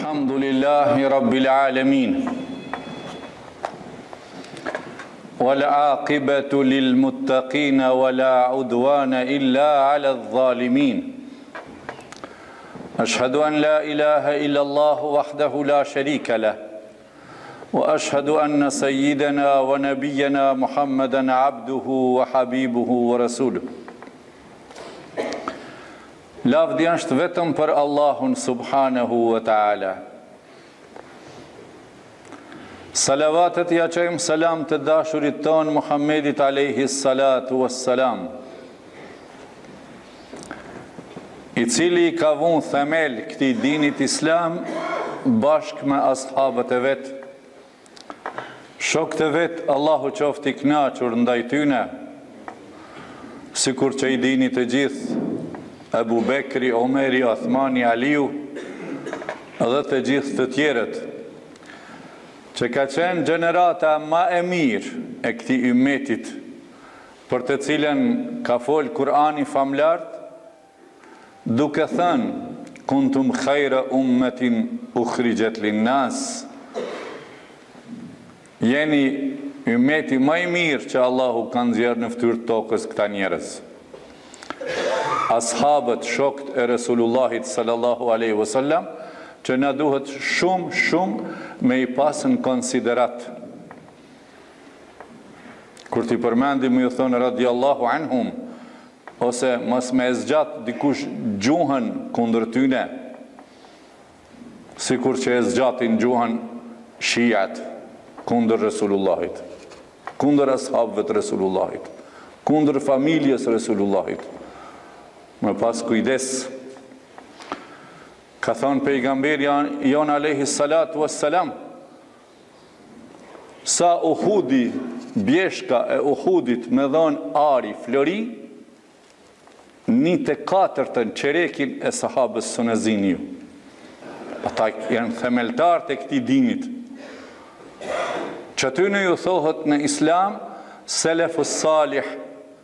الحمد لله رب العالمين والعاقبة للمتقين ولا عدوان إلا على الظالمين أشهد أن لا إله إلا الله وحده لا شريك له وأشهد أن سيدنا ونبينا محمدا عبده وحبيبه ورسوله Lavdi është vetëm për Allahun subhanahu wa ta'ala. Salavatet ja qëjmë salam të dashurit ton Muhammedit alayhi salatu wassalam, i cili ka vënë themel këtij dinit islam bashkë me ashabët e vet. Shokët e vet, Allahu qoftë i kënaqur ndaj tyne, sikur që i dini të gjithë Abu Bekri, Omeri, Othmani, Aliu dhe të gjithë të tjerët, që ka qenë gjenerata ma e mirë e këtij ummetit, për të cilën ka folë Kur'ani famlart, duke thënë kuntum khayra ummetin ukhrijat linnas, jeni ummeti më i mirë që Allahu ka nxjerrë në fytyrë të tokës këta njerëz. Ashabët, shokët e Resulullahit sallallahu alaihi wasallam, që na duhet shumë me i pasën konsiderat. Kur t'i përmendim ju thonë radiallahu anhum, ose mos me zgjat dikush gjuhën kundër tyne, sikur që e zgjatin gjuhën shiat kundër Resulullahit, kundër ashabëve të Resulullahit, kundër familjes Resulullahit. Me pas kujdes. Ka thonë pejgamberi jon alayhi salatu wassalam, sa Uhudi, bjeshka e Uhudit me dhonë ari, flori, 1/4 qerekin e sahabës së nëzin ju. Ata janë themeltar të këtij dinit. Që atyne ju thohet në islam selefus salih.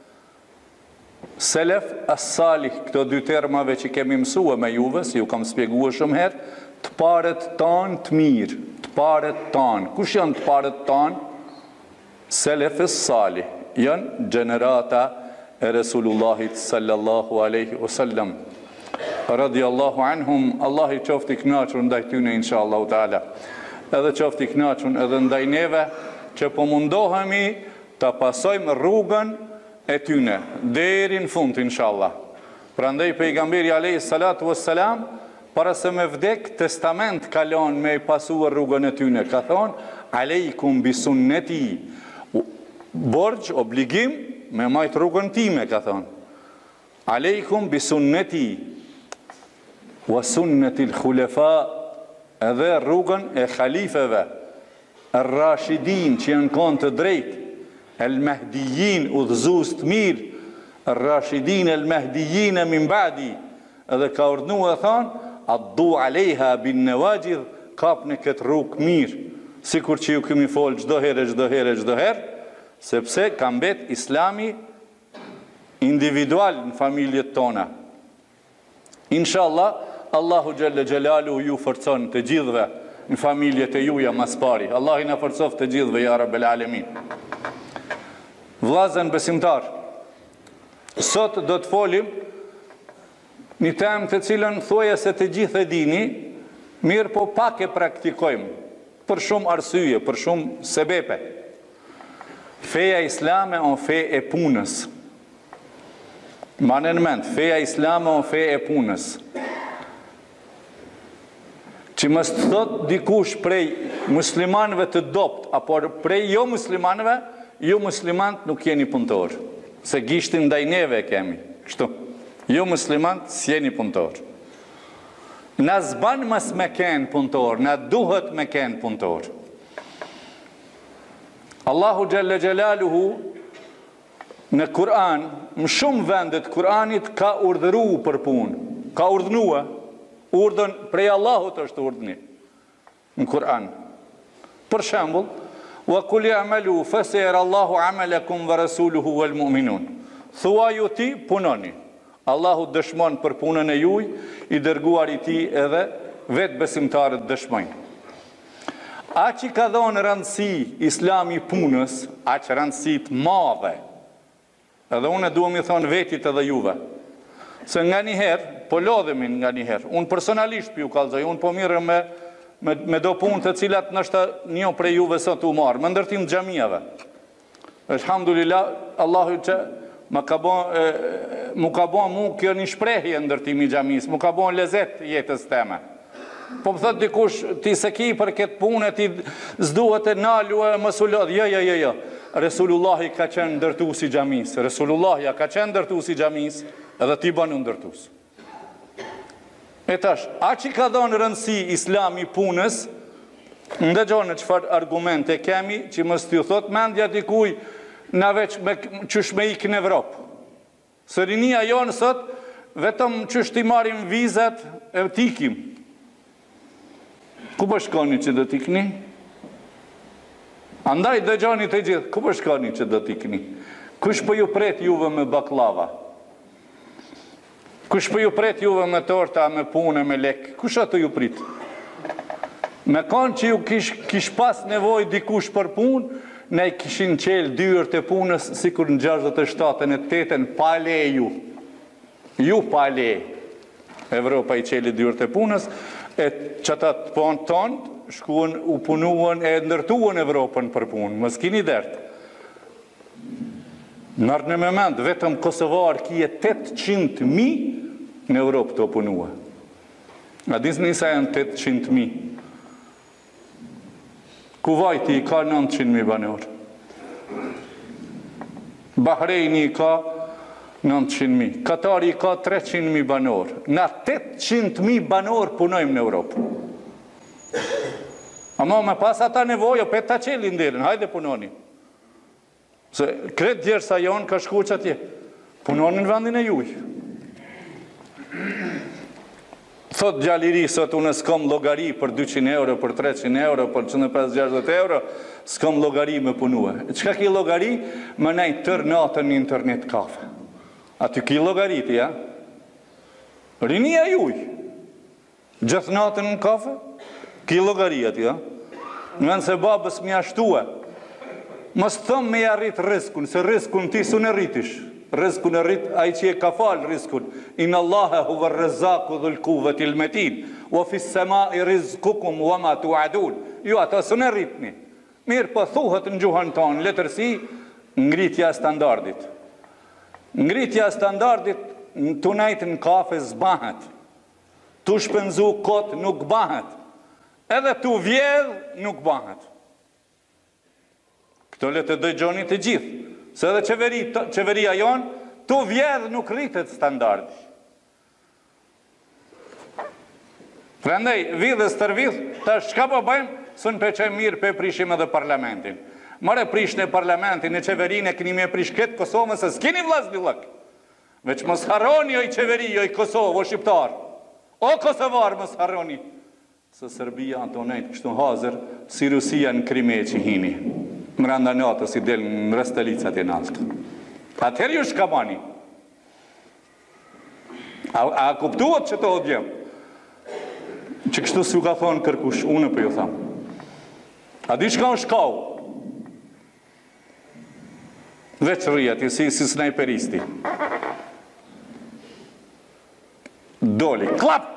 Selef as-salih, këto dy termave që kemi mësua me juve, si ju kam spjeguar shumë herë, të paret tanë të mirë, të paret tanë. Kush janë të paret tanë? Selef as-salih, janë gjenerata e Resulullahit sallallahu aleyhi wasallam. Radiallahu anhum, Allah i qofti kënaqur ndaj tyne, inshallah ta'ala. Edhe qofti kënaqur edhe ndaj neve, që po mundohemi të pasojmë rrugën e tyne, deri në fund, inshallah. Prandaj pejgamberi alayhi salatu wassalam, para se me vdek, testament kalon me i pasuar rrugën e tyne. Ka thonë, alejkum bi sunneti, borgjë, obligim, me majtë rrugën time, ka thonë. Alejkum bi sunneti, wa sunneti l'khulefa, edhe rrugën e khalifeve, rrashidin që janë konë të drejtë, el-Mahdijin, udhëzues të mirë, el-Rashidin, el-Mahdijin e min ba'di, edhe ka urdhnu e thonë, addu alejha bin nawajidh, kap në këtë rrugë mirë, sikur që ju kemi folë çdo herë, sepse ka mbet islami individual në familjet tona. Inshallah, Allahu Gjelle Gjelalu ju forcon të gjithve në familjet e juja mas pari. Allah i na forcof të gjithve, ja Rabbel Alemin. Vllazën besimtar, sot do të folim një temë të cilën thuaja se të gjithë e dini, mirë po pak e praktikojmë, për shumë arsye, për shumë sebepe. Feja islame o fe e punës. Ma në mend, feja islame o fe e punës. Që mës të thot dikush prej muslimanëve të dopt, apo prej jo muslimanëve, ju muslimant nuk jeni punëtor, se gishtin ndaj neve kemi, kështu. Ju muslimant s'jeni punëtor. Na zban mës me kenë punëtor, na duhet me kenë punëtor. Allahu Gjelle Gjelaluhu në Kur'an, në shumë vendet Kur'anit ka urdhëru për punë, ka urdhënua, urdhën prej Allahut është urdhëni në Kur'an. Për shembull, wa kul ya'malu fasayara Allahu 'amalakum wa rasuluhu wal mu'minun. Thua ju ti punoni. Allahu dëshmon për punën e juj, i dërguar i ti edhe vetë besimtarët dëshmojnë. A që ka dhonë rëndësi islami punës, a që rëndësit madhe, edhe unë duhem i thonë vetit edhe juve, se nga njëherë, po lodhemin nga njëherë, unë personalisht për ju kalzoj, unë po mirë me do punë të cilat nështë një prej juve sot u marë, më ndërtim të gjamiave. Elhamdulillah, Allahu që mu ka bon mu kjo një shprehje ndërtimi gjamis, mu ka bon lezet jetës teme. Po më thot dikush, ti se ki për këtë punë, ti zduhet e nalu e mësullot. Jo. Resulullahi ka qenë ndërtues i gjamis. Resulullahi ka qenë ndërtues i gjamis, edhe ti banu ndërtues. E tash, a që ka dhonë rëndësi islami punës, ndëgjone qëfar argumente kemi, që mës t'ju thot, mendja dikuj na veç qysh me ikë në Evropë. Së rinia jonë sot, vetëm qysh t'i marim vizet e t'ikim. Ku po shkoni që do t'ikni? Andaj dëgjoni të gjithë, ku po shkoni që do t'ikni? Kush po ju pret juve me baklava? Kush po ju pret juve me torta, me punë, me lek? Kush ato ju prit? Me kanë që ju kish pas nevoj dikush për punë, ne kishin qelë dyrët e punës, si kur në 67-ën e 8-ën, pa le ju. Ju pa le. Evropa i qeli dyrët e punës, e qëtat ponë tonë, shkuën, u punuën e ndërtuën Evropën për punë, më s'kini dertë. Nërë në moment, vetëm Kosovar kje 800.000 në Europë të punuë. A disë njësa janë 800.000. Kuvajti ka 900.000 banor. Bahrejni ka 900.000. Katari ka 300.000 banor. Na 800.000 banor punojmë në Europë. Ama me pas ata nevojë, pe ta qelin ndirën, hajde punoni. Se kretë djersa jonë ka shku që atje. Punoni në vendin e juj. Thot gjalliri, sot unë s'kom logari për 200 euro, për 300 euro, për 150-60 euro, s'kom logari me punue. Qka ki logari? Më nejtë tër natën në internet kafe. A ty ki logariti, ja? Rinia juj. Gjëth natën në kafe? Ki logari ati, ja? Në vend se babës mi ashtue. Mos thëmë me arrit riskun, se riskun ti su në rritish. Riskun e rrit, a i që e ka falë riskun. Inë Allahe huve rëzaku dhulkuve t'il metin. O fissema i rizkukum vama t'u adun. Ju ata su në rritni. Mirë po thuhet në gjuhën tonë, letërsi, ngritja standardit. Ngritja standardit të nejtë në kafe zbahet. Tu shpenzu kot nuk bahet. Edhe tu vjedh nuk bahet. Këto le të dëgjoni të gjithë. Se edhe qeveria jonë, tu vjedh nuk rritet standardi. Prandaj, vidhës tërvidh, ta shka po bëjmë, së në peqe mirë pe prishim edhe parlamentin. Mare prish në parlamentin, në qeverinë e këni me prish këtë Kosovë, se s'kini vlas bilëk. Veç mos harroni oj qeveri, oj Kosovë, o shqiptar. O Kosovar mos harroni. Se Serbia antonajt kështu hazër, si Rusia në Krime që hini. Mëranda natës i del në restelicat e naltë. Atëherë ju shka bani. A kuptuat që të odjem? Që kështu s'ju ka thonë kërkush, unë për ju thamë. A di shka në shkau? Veç rrijati, si snajperisti. Doli, klap!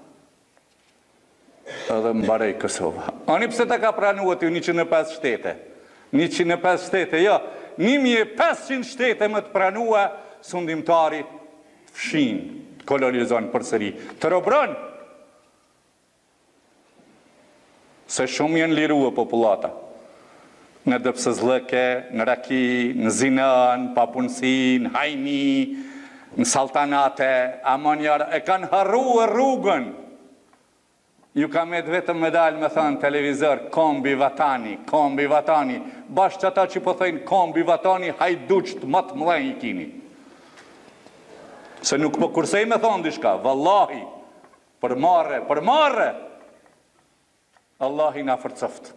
Edhe mbarej Kosova. Ani pse ta ka pranuat ju 105 shtete? 105 shtete, jo. 1500 shtete më të pranua sundimtari të fshin, të kolonizon për sëri. Të robron. Se shumë jenë lirua populata. Në dëpsëzlëke, në raki, në zinën, papunësin, hajni, në saltanate, amonjarë, e kanë harruë rrugën. Ju ka me vetëm medalë me thënë televizor, kombi vatani, bashkë që ata që po thëjnë kombi vatani, hajduqët më të mëdhenj i kini. Se nuk po kursej me thonë dishka, vallahi, për marre, Allahi na fërcëft.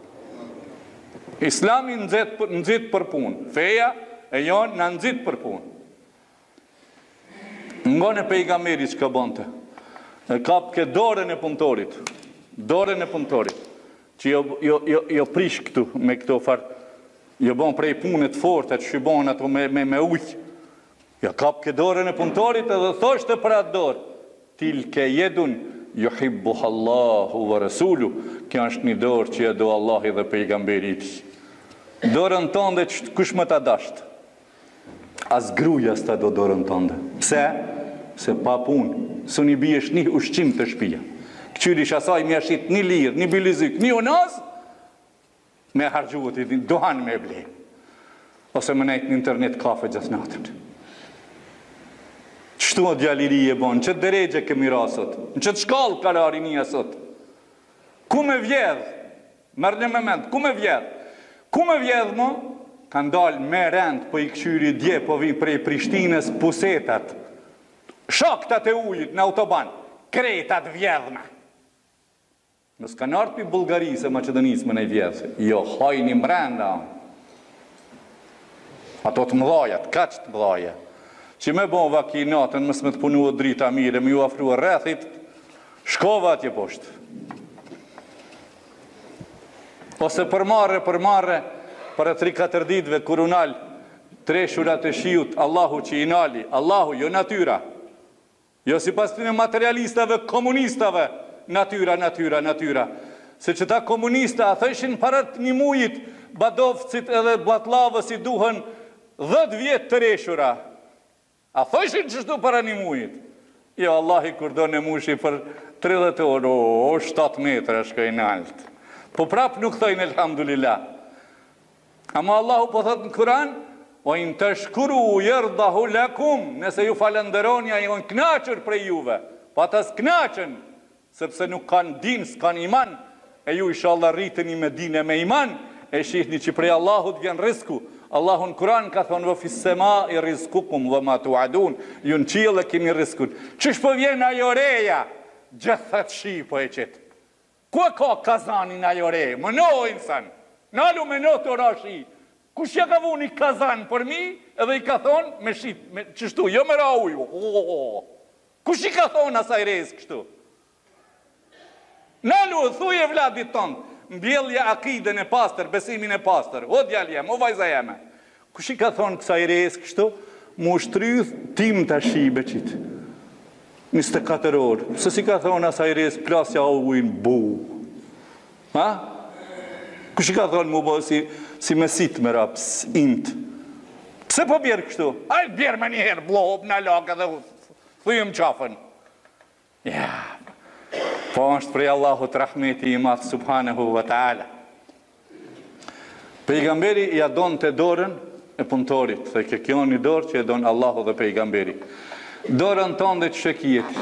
Islami nëzit për punë, feja e jonë në nëzit për punë. Ngone pejgamberi që ka bënte. E kap ke dorën e punëtorit. Dorën e punëtorit. Që jo prish këtu me këto farë. Jo bon prej punët forte, që shybon ato me ujë. Jo kap ke dorën e punëtorit edhe thoshte për atë dorë. Tilke jedun, juhibbuha Allahu wa Rasulu. Kjo është një dorë që e do Allahi dhe pejgamberi i tij. Dorën tënde kush më ta dasht? As gruaja s'ta do dorën tënde. Pse? Se pa punë, së një biesh një ushqim të shtëpia. Këqyrish asaj me ashit një lirë, një bilizik, një unaz, me hargjuhet i dohan me ble. Ose më nejtë në internet kafe gjatë natën. Qështu o djaliri e bon, që dërejgje kemi rasot, në që të shkallë kalari një asot. Ku me vjedh? Mërë në moment, ku me vjedh? Ku me vjedh mo? Kanë dalë me rend, po i këqyri dje, po vi prej Prishtines pusetat. Shoktat e ujit në autoban, kretat vjedhme. Nësë kanë artë për Bulgarisë e Macedonisë më në i vjedhë. Jo, hajni mrenda. Ato të mdhajat, kaq të mdhaja. Që me bon vakinatën, mësë me të punu o drita mire, me ju afrua rrethit, shkova atje poshtë. Ose përmarre, për e 3-4 ditve, kur unal, 3 shurat e shiut, Allahu që i nali, Allahu, jo natyra. Jo si pas të në materialistave, komunistave, natyra. Se që ta komunista, a thëshin parat një mujit, badovcit edhe blatlavës i duhen 10 vjetë të reshura. A thëshin qështu para një mujit? Jo, Allah i kur do në mushi për 30 orë, o 7 metra shkojnë altë. Po prap nuk thojnë elhamdulillah. Ama Allahu po thot në Kur'an, o in të shkuru jërdahu lakum, nëse ju falenderonja i në knaqër prej juve, pa të s'knaqën, sepse nuk kanë din, s'kan iman, e ju inshallah rriteni me din e me iman, e shihni që prej Allahut vjen rizku. Allahu në Kur'an ka thonë, vë fissema i rizkukum, vë ma tu adun, ju në qilë e kini rizkun. Qësh po vjen ajo reja, gjithët shi po e qëtë. Ku e ka kazanin ajo reja? Më no insan, nalu me no të rashi. Kush ja ka vu një kazan për mi, edhe i ka thonë, me shqit, qështu, jo me ra uju. Kush i ka thonë asaj rejës kështu? Nalu, thuj e vladit tonë, mbjellja akiden e pastër, besimin e pastër, o djallë jem, o vajza jeme. Kush i ka thonë kësaj rejës kështu? Mu shtryth tim të shibe qitë. 24 orë. Se si ka thonë asaj rejës, plasja o ujnë bu. Ha? Kush i ka thonë mu bo si mesit me raps, int. Pse po bjerë kështu? Ajë bjerë me njëherë, blob në lakë dhe thujëm qafën. Ja, po është prej Allahut rahmeti i madh subhanahu wa ta'ala. Pejgamberi ja donë të dorën e punëtorit, dhe kjo një dorë që e donë Allahu dhe pejgamberi. Dorën tonë dhe që shëkijet.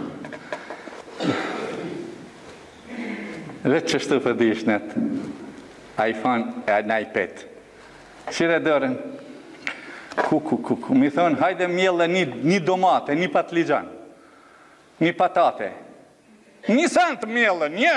Vetë që shtu për dishnet, iPhone e në iPad. Shire dorën, ku, mi thonë, hajde mjellë një domate, një patlijan, një patate, një sant mjellë, një.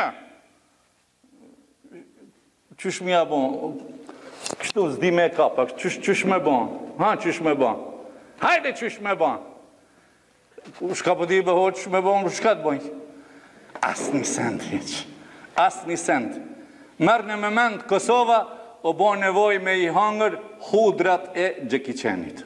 Qysh mja bon? Kështu zdi me kapa, qysh me bon? Ha, qysh me bon? Hajde qysh me bon? Shka po di bëho qysh me bon, shka të bojnë? As një sent, veç. As një sent. Mërë në moment Kosova, o bo nevoj me i hangër hudrat e Gjekiqenit.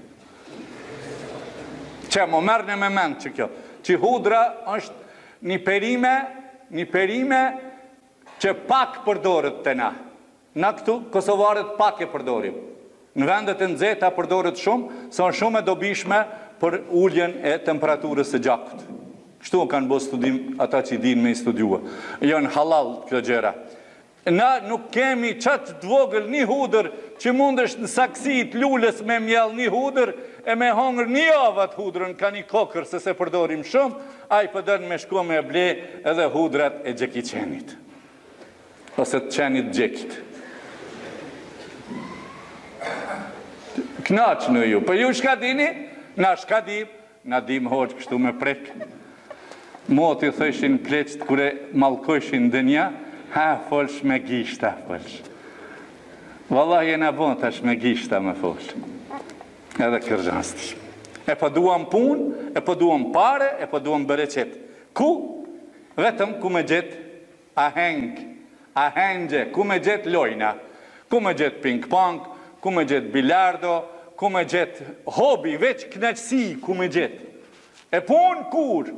Që mo mërë në moment që kjo. Që hudra është një perime që pak përdorët të na. Na këtu, Kosovarët pak e përdorim. Në vendet e nxehta përdoret shumë, sa shumë e dobishme për ulljen e temperaturës së gjakut. Kështu kanë bërë studim ata që i dinë me i studiua. Janë halal kjo gjëra. Na nuk kemi qatë dvogël një hudër që mundesh në saksit lullës me mjell një hudër e me hongër një avat hudrën ka një kokër se se përdorim shumë, a i pëdën me shko me ble edhe hudrat e Gjekiqenit. Ose të qenit Gjekit. Knaq në ju. Për ju shka dini? Na shka dim? Na dim hoqë kështu me prek. Moti thëshin pleqët kure malkojshin dënja, ha, folsh me gishta, folsh. Wallah jena bon tash me gishta me folsh. Edhe kërgjasti. E po duam pun, e po duam pare, e po duam bereqet. Ku? Vetëm ku me gjetë ahengje, ku me gjetë lojna, ku me gjetë ping-pong, ku me gjetë bilardo, ku me gjetë hobi, veç knaqësi ku me gjetë. E punë kur?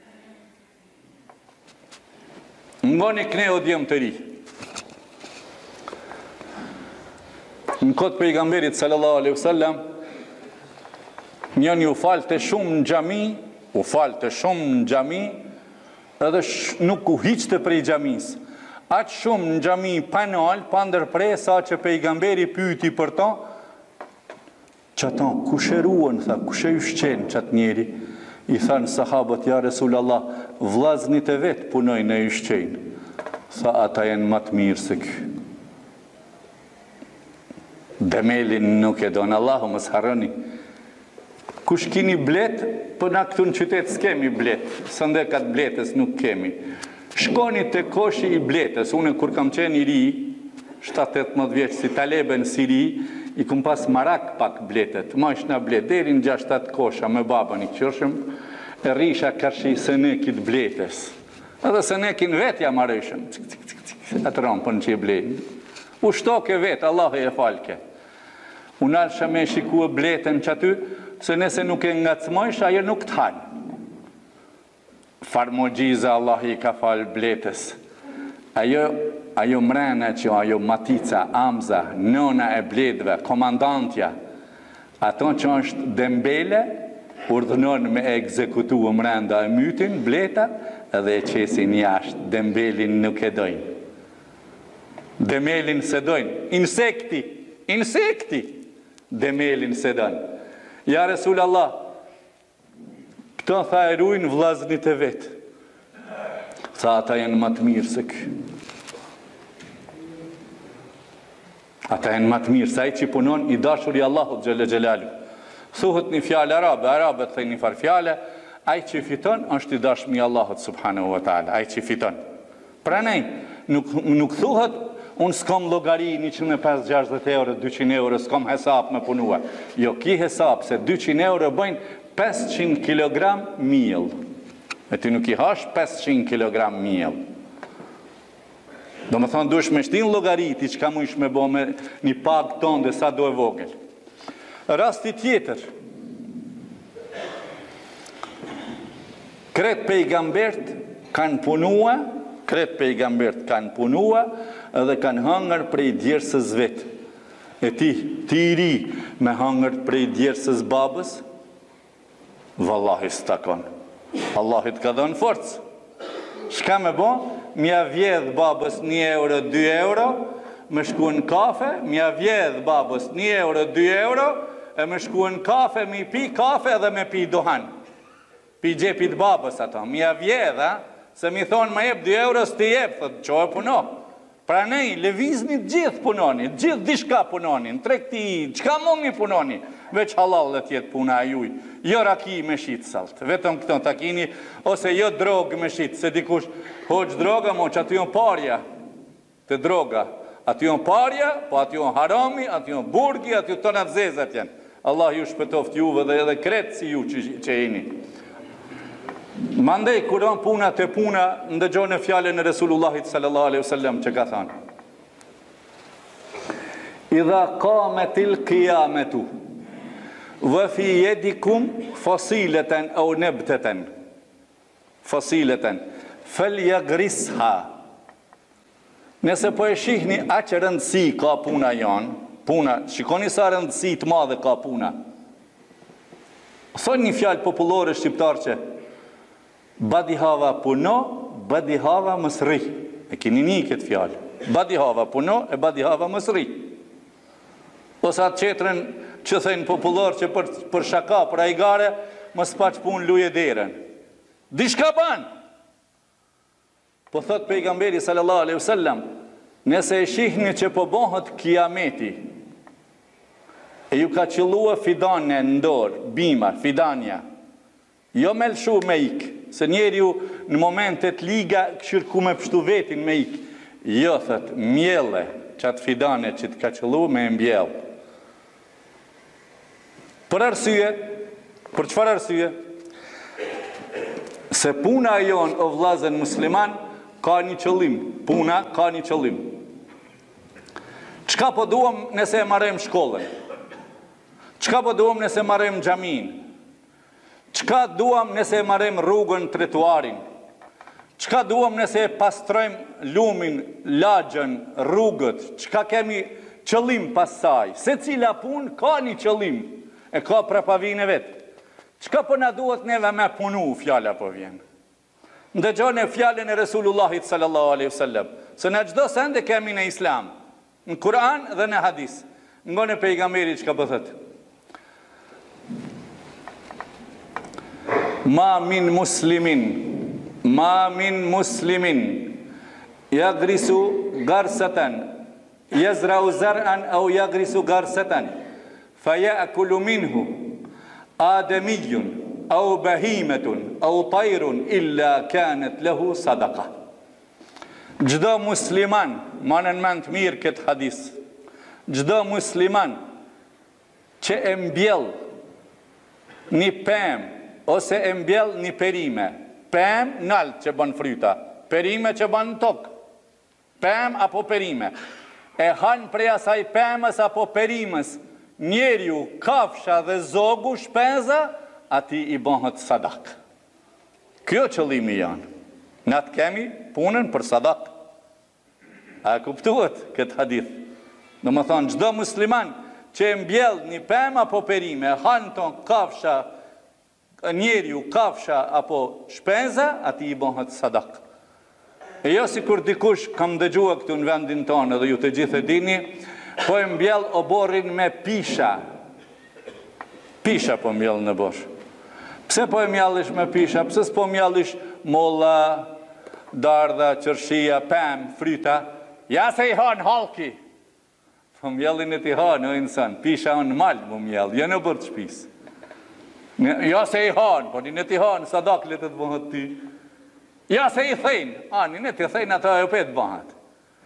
Ngoni kne o djemë të ri. Në këtë pejgamberit sallallahu alaihi wasallam, njën ju falte shumë në gjami, edhe nuk u hiqte prej gjamis. Aqë shumë në gjami panal, pa ndërprej, sa që pejgamberi pyti për ta, që ta kusheruan, tha, kushe ju shqenë qatë njeri, i thanë sahabët, ja Resulallah, vlaznit e vetë punojnë e ju shqenë. Tha, ata jenë matë mirë se kë. Demelin nuk e donë, Allahu mos harroni. Kush kini blet, për na këtu në qytet s'kemi blet, së ndekat bletës nuk kemi. Shkoni të koshi i bletës, une kur kam qenë i ri, 7-18 vjeç si talebe në Siri, i kum pas marak pak bletet, ma ishna blet, deri në 6-7 kosha me babën i qërshëm, e risha kërshi sënekit bletës. Edhe sënekin vetja marëshëm, atë rampën që i blejnë. U shtoke vetë, Allah e falke. Unë alësha me shikua bletën që aty, se nëse nuk e ngacmojsh, ajo nuk të halë. Farmogjiza Allah i ka falë bletës. Ajo mrena që ajo matica, amza, nona e bledve, komandantja, ato që është dembele, urdhënon me ekzekutu mrenda e mytin, bleta, edhe e qesin jashtë, dembelin nuk e dojnë. Demelin se dojnë, insekti, demelin se dojnë. Ja Resul Allah, këto tha e rujnë vlaznit e vetë. Tha ata jenë matë mirë se kë. Ata jenë matë mirë, sa i që punon i dashur i Allahut Gjelle Gjelalu. Thuhët një fjallë arabët thë një farë fjallë, a i që fiton është i dashmi Allahut subhanahu wa ta'ala, a i që fiton. Pra nej, nuk thuhët, unë s'kom logari 150-60 euro, 200 euro, s'kom hesap me punua. Jo, ki hesap se 200 euro bëjnë 500 kg miell. E ti nuk i hash 500 kg miell. Do më thonë, dush me shtin logariti që ka mu ish me bo me një pag ton dhe sa do e vogël. Rasti tjetër, kretë pejgambert kanë punua, edhe kanë hangër prej djersës vetë. E ti i ri me hangër prej djersës babës, vallahi s'takon. Allahit ka dhënë forcë. Shka me bo? Mja vjedh babës 1 euro, 2 euro, me shku në kafe, mja vjedh babës 1 euro, 2 euro, e me shku në kafe, me pi kafe dhe me pi dohan. Pi gjepit babës ato. Mja vjedh, se mi thonë ma jep 2 euro, s'ti jep, thëtë, qo e puno. Pra nej, levizni gjithë punoni, gjithë dishka punoni, në trekti, qka mungi punoni, veç halal dhe tjetë puna a juj, jo raki me shqitë saltë, vetëm këton takini, ose jo drogë me shqitë, se dikush hoqë droga, mo që aty jonë parja të droga, aty jonë parja, po aty jonë harami, aty jonë burgi, aty jonë tonat zezat janë. Allah ju shpëtoft juve dhe edhe kretë si ju që jeni. Mandej, kur on puna të puna, ndëgjone fjallën e Resulullahit sallallahu alaihi wasallam që ka thanë. Idha qametil qiyametu, wa fi yedikum fasilatan aw nabtatan. Fasilatan, falyagrisha. Nëse po e shihni aq rëndësi ka puna janë, puna, shikoni sa rëndësi të madhe ka puna. Thonë një fjalë popullore shqiptar që badi hava puno, badi hava mësri. E kini një këtë fjallë. Badi hava puno, e badi hava mësri. Ose atë qetërën që thëjnë popullor që për shaka, për ajgare, mës pa që punë luje deren. Dishka ban! Po thot pejgamberi sallallahu alaihi wasallam, nëse e shihni që po bohët kiameti, e ju ka qëllua fidane në dorë, bima, fidanja, jo me lëshu me ikë, se njeri ju në momentet liga këshirë ku me pështu vetin me ikë. Jo, thët, mjelle që atë fidane që të ka qëllu me mbjellë. Për arsye, për qëfar arsye? Se puna jonë o vllazën musliman ka një qëllim. Puna ka një qëllim. Çka po duam nëse e marrim shkollën? Çka po duam nëse marrim xhamin? Çka duam nëse e marrim rrugën, trotuarin? Çka duam nëse e pastrojmë lumin, lagjën, rrugët? Çka kemi qëllim pas saj? Secila punë ka një qëllim, e ka prapavin e vetë. Çka po na duhet neve me punu, fjala po vjen. Ndëgjoni fjalën e Resulullahit sallallahu alaihi wasallam, se në çdo sende kemi në Islam, në Kur'an dhe në hadis. Nga në pejgamberi çka po thotë? Ma min muslimin yagrisu garsatan yazra'u zar'an aw yagrisu garsatan fayakulu minhu adamiyyun aw bahimatun aw tayrun illa kanat lahu sadaqa. Çdo musliman, manen mend mirë këtë hadis. Çdo musliman që e mbjell një pemë ose e mbjell një perime, pemë nalt që bën fryta, perime që bën tokë, pemë apo perime, e han prej asaj pemës apo perimës, njeriu, kafsha dhe zogu, shpenza, ati i bëhet sadak. Kjo qëllimi janë. Na të kemi punën për sadak. A kuptuat këtë hadith? Do më thonë, çdo musliman që e mbjell një pemë apo perime, han ton kafsha, njeriu, kafsha apo shpenza, ati i bëhet sadak. E jo si kur dikush kam dëgjua këtu në vendin tonë dhe ju të gjithë e dini, po e mbjell oborrin me pisha. Pisha po mbjell në bosh. Pse po e mjallish me pisha? Pse s'po mjallish molla, dardha, qërshia, pemë, fryta? Ja se i hanë halki. Po mjellin e ti hanë, o insan. Pisha në malë mu mjell, jo në bërë të shpis. Ja se i hanë, po një ti hanë, sadak le të të bëhet ti. Ja se i thejnë, një ti thejnë ato e petë bëhet.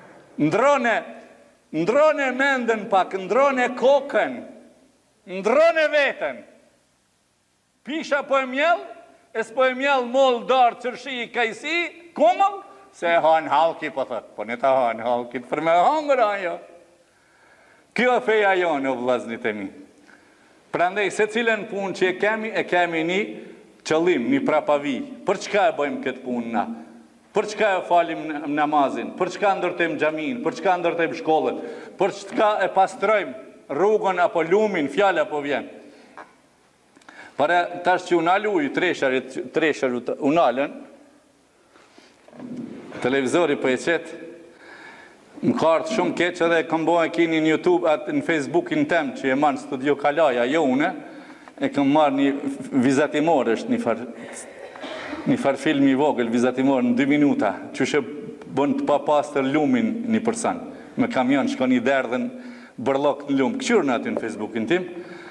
Ndrone mendën pak, ndrone kokën, ndrone vetën. Pisha po e mjell, e s'po e mjell mollë, darë, qërshi, kajsi, kumëll, se e hanë halki, po thëtë, po në ta hanë halkit, për me hangër ajo. Kjo e feja jonë, o vllaznit e mi. Prandaj, se cilën punë që e kemi një qëllim, një prapavi. Për çka e bëjmë këtë punë na? Për çka e falim namazin? Për çka ndërtojmë xhamin? Për çka ndërtojmë shkollën? Për çka e pastrojmë rrugën apo lumin, fjala apo vjen? Para tash që unalu i tresharit unalën, televizori për e qetë, më kartë shumë keqë edhe kam bëhe kini në YouTube atë në Facebookin tem që e marë në studio Kalaja, jo une, e kam marë një vizatimor, është një farë film i vogël, vizatimor në 2 minuta, që shë bënë të papastër lumin një përsan, me kamion shko një derdhen bërlok në lumë, këqyrë në aty në Facebookin tim,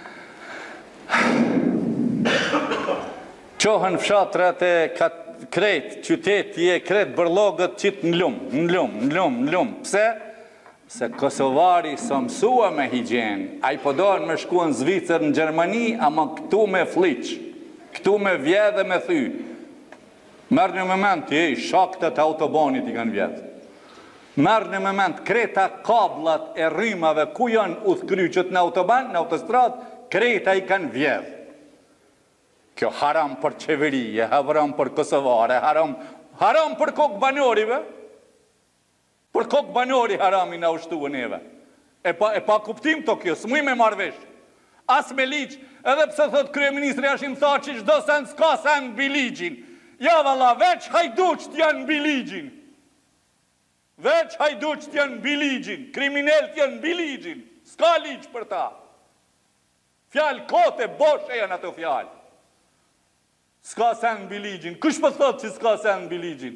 qohën fshatrat e krejt, qyteti e krejt bërlogët qitë në lumë. Pse? Se Kosovari së mësua me higjenë, a i podojnë me shkua në Zvicër, në Gjermani, ama këtu me fliqë, këtu me vjedhe me thy. Merë një moment, shaktet autobonit i kanë vjedhe. Merë një moment, kreta kablat e rrimave, ku janë uthkryqët në autoban, në autostrat, kreta i kanë vjedhe. Kjo haram për qeverije, haram për Kosovare, haram për kokë banorive. Për kokë banori harami në ushtu e neve. E pa kuptim të kjo, s'muj me marvesh. As me ligjë, edhe pse thot kryeministri Hashim Thaçi, çdo send s'ka send mbi ligjin. Ja valla, veç hajduqt janë mbi ligjin. Veç hajduqt janë mbi ligjin. Kriminelt janë mbi ligjin. S'ka ligjë për ta. Fjalë kote, boshe janë ato fjalë. S'ka sen mbi ligjin. Kush po thot që s'ka sen mbi ligjin?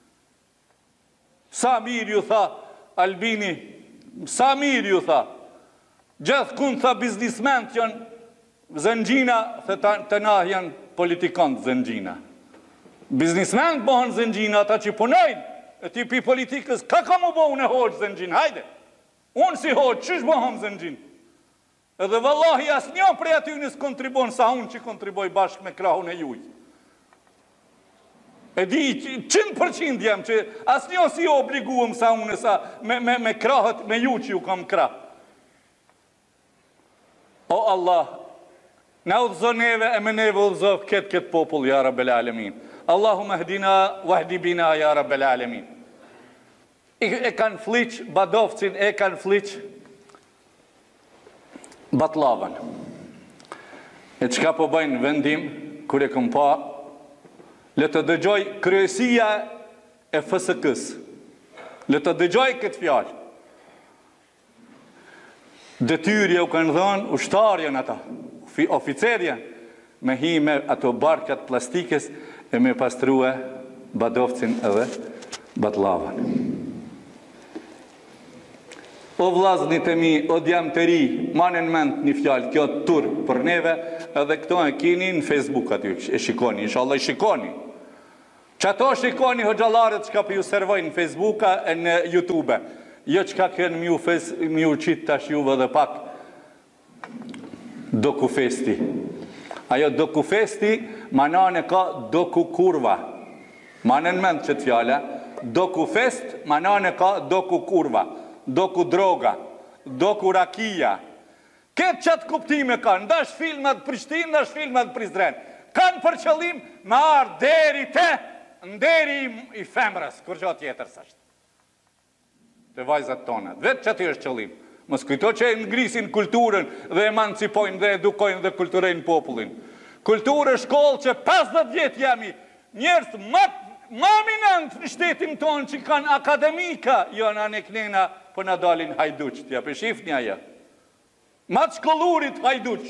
Sa mirë ju tha Albini, sa mirë ju tha. Gjithë kun tha biznisment janë zëngjina, të na janë politikant zëngjina. Biznisment bëhen zëngjina, ata që punojnë, e ti pi politikës, ka mu bo unë e hoqë zëngjin, hajde. Unë si hoqë, qësh bëhem zëngjin? Edhe vallahi as një prej aty nësë kontribon sa unë që kontriboj bashkë me krahun e juj. E di 100% jam që asnjë si obliguam sa unë sa me krahët me ju që ju kam krah. O Allah, na udhëzo neve e me neve udhëzo këtë popull, ja Rabbel Alemin. Allahumma hdina wahdi bina, ja Rabbel Alemin. E kanë fliq Badovcin, e kanë fliq Batllavan. E çka po bëjnë vendim, kur e këm pa, le të dëgjoj kryesia e FSK-s. Le të dëgjoj këtë fjalë. Detyrja u kanë dhënë ushtarjen ata, oficerjen, me hi me ato barkat plastikës e me pastrua Badovcin edhe Battllavan. O vllaznit e mi, o djam të ri, manen mend një fjalë, kjo tur për neve, edhe këto e kini në Facebook aty, e shikoni, inshallah i shikoni. Që ato shikoni hoxhallarët që ka për ju servojnë në Facebooka e në YouTube. Jo që ka kënë mju qitë tash juve dhe pak dokufesti. Ajo dokufesti manane ka doku kurva. Manen mend që të fjale, dokufest manane ka doku kurva. Doku droga, doku rakia. Këtë qatë kuptime kanë, ndash filmat Prishtinë, ndash filmat Prizren. Kanë për qëllim me ardë deri te, nderi i femrës, kur që tjetër sashtë. Të vajzat tonët, vetë që aty është qëllim. Mos kujto që e ngrisin kulturën dhe emancipojnë dhe edukojnë dhe kulturejnë popullin. Kulturë shkollë që 50 vjetë jemi njerës ma minant në shtetin tonë që kanë akademika, jo në aneknena për në dalin hajduq, tja për shifnja ja. Ma të shkollurit hajduq.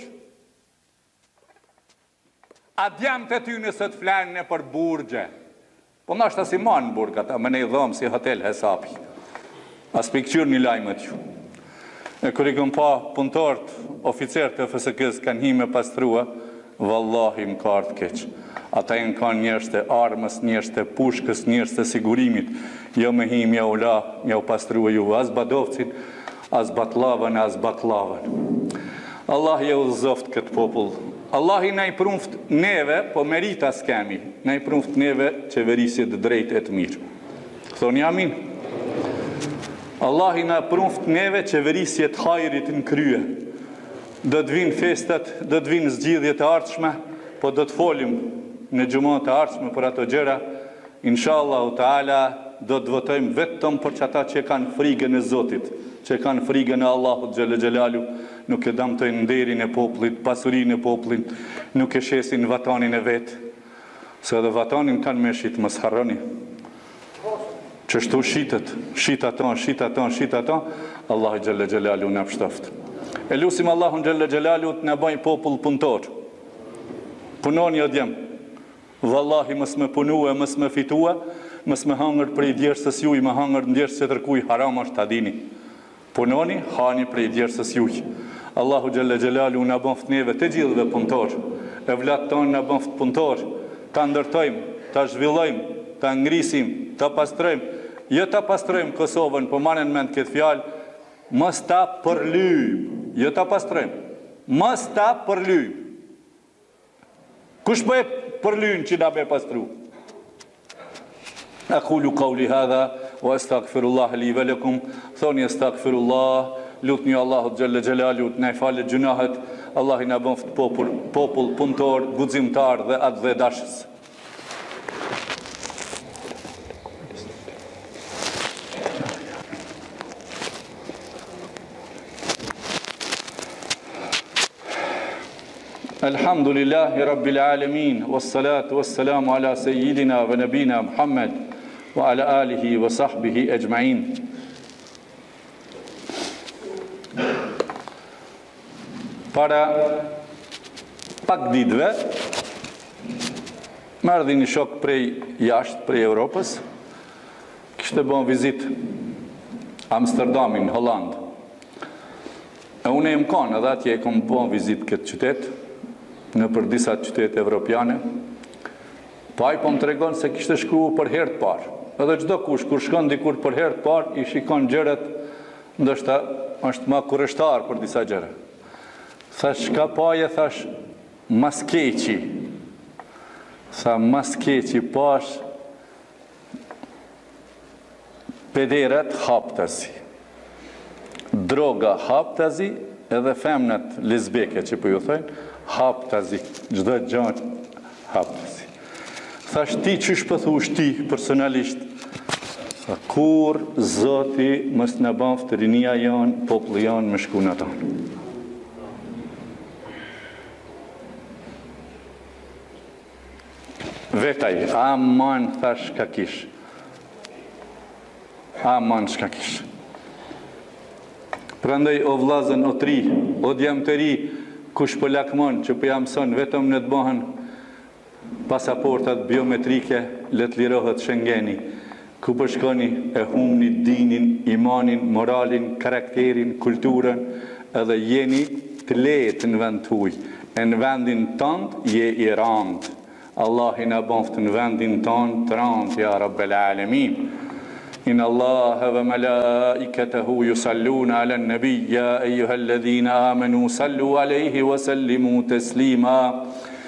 A djam të ty nëse të flanë për burgje. Po në ashtë si manë burg, ata më ne i dhomë si hotel hesapi. As pikqyr një lajmët ju. E kër i këm pa punëtort, oficer të FSK-s kanë hi me pastrua, vallahi më ka ardhë keq. Ata e në kanë njërës të armës, njërës të pushkës, njërës të sigurimit. Jo me hi mja ula, mja u pastrua juve, as Badovcin, as Battllavan, as Battllavan. Allah je u zoft këtë popull. Allah i na i prumft neve, po merita s'kemi, na i prumft neve qeverisit drejt e të mirë. Thoni amin. Allah i na prumft neve qeverisit hajrit në krye. Do të vinë festat, do të vinë zgjidhjet e ardhshme, po do të folim në gjumon të ardhshme për ato gjëra. Inshallah u Taala do të votojmë vetëm për çata që kanë frikën e Zotit, që kanë frikën e Allahut xhelle xhelalu, nuk e damtojnë nderin e popullit, pasurinë e popullit, nuk e shesin vatanin e vet. Se edhe vatanin kanë me shit, mos harroni. Çështu shit ato, Allahu xhelle xhelalu na pështoft. E lusim Allahun xhelle xhelalu të na bëj popull punëtor. Punoni o djem. Vallahi mos me punue, mos me fitue, mos me hangër prej djersës juj, me hangër në djersës që tërkuj haram është ta dini. Punoni, hani prej djersës juj. Allahu xhelle xhelalu na bëft neve të gjithëve punëtor. E vlat tonë na bëft punëtor. Ta ndërtojmë, ta zhvillojmë, ta ngrisim, ta pastrojmë. Jo ta pastrojmë Kosovën, po manen mend këtë fjalë, mos ta përlyjmë. Jo ta pastrojmë, mos ta përlyjmë. Kush bëj përlyjnë që na be pastru? Aqulu qawli hadha wa astaghfirullah li wa lakum. Thoni astaghfirullah, lutni Allahut xhelle xhelalu të na falë gjunahet. Allah i na bëft popull punëtor, guximtar dhe atë dhe dashës. Alhamdulillahi Rabbil Alamin, wassalatu wassalamu ala sejidina vë nabina Muhammed, wa ala alihi wa sahbihi ejma'in. Para pak ditëve, më erdhi një shok prej jashtë, prej Europës, kishte bën vizit Amsterdamin, Holland. E unë e më kanë, edhe atje e kom bën vizit këtë qytet, në për disa qytete evropiane, pa i po më tregon se kishte shkruar për herë të parë. Edhe çdo kush, kur shkon dikur për herë të parë, i shikon gjërat, ndoshta është më kurreshtar për disa gjëra. Thash, ka paje, thash, mas keqi. Tha, mas keqi, pash pederet haptazi, droga haptazi, edhe femnat lesbeke që po ju thënë, haptazi, çdo gjë haptazi. Thash ti çish po thush ti personalisht? Kur Zoti mos na baftë rinia janë, populli janë me shkunë ata. Vetaj, aman thash ka kish. Aman shka kish. Prandaj o vlazën, o tri, o djemë të ri, kush po lakmon që po jam son, vetëm në të bëhen pasaportat biometrike, let lirohet Schengeni. Ku po shkoni e humni dinin, imanin, moralin, karakterin, kulturën, edhe jeni të lehtë në vend tuaj. E në vendin tënd je i rand. Allah i na boft në vendin tënd të rand, ja Rabbel Alamin. إن الله وملائكته يصلون على النبي يا أيها الذين آمنوا صلوا عليه وسلموا تسليما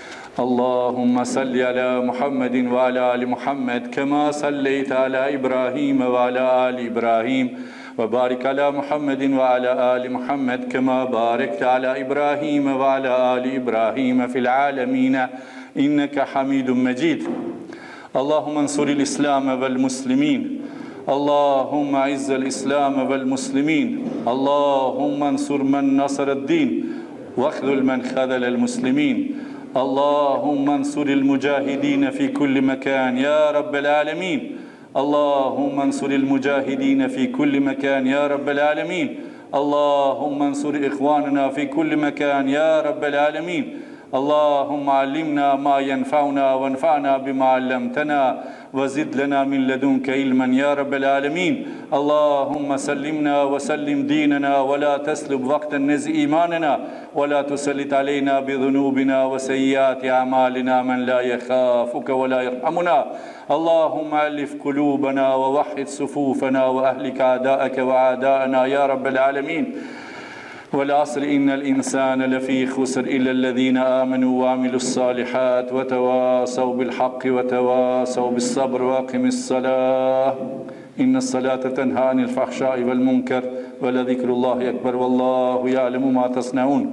اللهم صل على محمد وعلى آل محمد كما صليت على إبراهيم وعلى آل إبراهيم وبارك على محمد وعلى آل محمد كما باركت على إبراهيم وعلى آل إبراهيم في العالمين إنك حميد مجيد اللهم انصر الإسلام والمسلمين اللهم اعز الإسلام والمسلمين اللهم انصر من نصر الدين واخذل من خذل المسلمين اللهم انصر المجاهدين في كل مكان يا رب العالمين اللهم انصر المجاهدين في كل مكان يا رب العالمين اللهم انصر إخواننا في كل مكان يا رب العالمين اللهم علمنا ما ينفعنا وانفعنا بما علمتنا وزد لنا من لدنك علما يا رب العالمين اللهم سلمنا وسلم ديننا ولا تسلب وقت النزع إيماننا ولا تسلط علينا بذنوبنا وسيئات أعمالنا من لا يخافك ولا يرحمنا اللهم ألف قلوبنا ووحد صفوفنا وأهلك أعداءك وأعداءنا يا رب العالمين والعصر إن الإنسان لفي خسر إلا الذين آمنوا وعملوا الصالحات وتواصوا بالحق وتواصوا بالصبر وأقم الصلاة إن الصلاة تنهى عن الفحشاء والمنكر ولذكر الله أكبر والله يعلم ما تصنعون.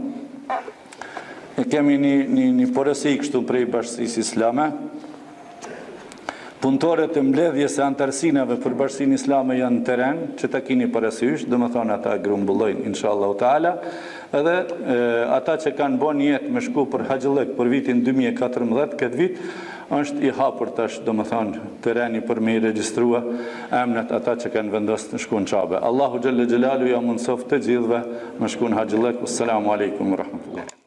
Kemi një porësi kështu prej Bashkisë Islame. Punëtorët e mbledhjes së antarësinave për Bashkinë Islame janë në teren, që ta kini parasysh, do më thonë ata grumbullojnë, inshallah ta'ala, edhe ata që kanë bon jetë me shku për Haxhillëk për vitin 2014, këtë vit, është i hapur tash, do më thonë, tereni për me i registrua emnet ata që kanë vendosë në shku në Qabe. Allahu Gjelle Gjelalu ja mundësof të gjithve me shku në Haxhillëk. Assalamu alaikum wa rahmatullah.